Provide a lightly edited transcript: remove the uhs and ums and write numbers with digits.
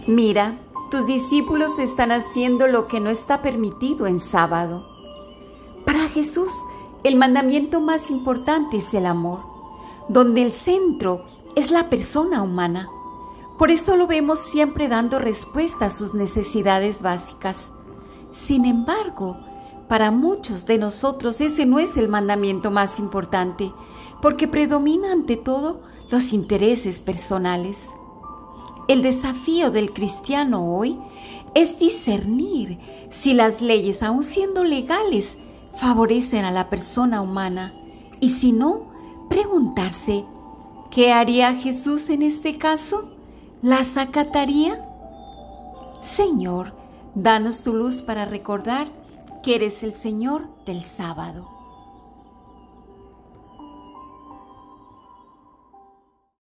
Mira, tus discípulos están haciendo lo que no está permitido en sábado. Para Jesús, el mandamiento más importante es el amor, donde el centro es la persona humana. Por eso lo vemos siempre dando respuesta a sus necesidades básicas. Sin embargo, para muchos de nosotros ese no es el mandamiento más importante, porque predomina ante todo los intereses personales. El desafío del cristiano hoy es discernir si las leyes, aun siendo legales, favorecen a la persona humana, y si no, preguntarse, ¿qué haría Jesús en este caso? ¿Las acataría? Señor, danos tu luz para recordar que eres el Señor del sábado.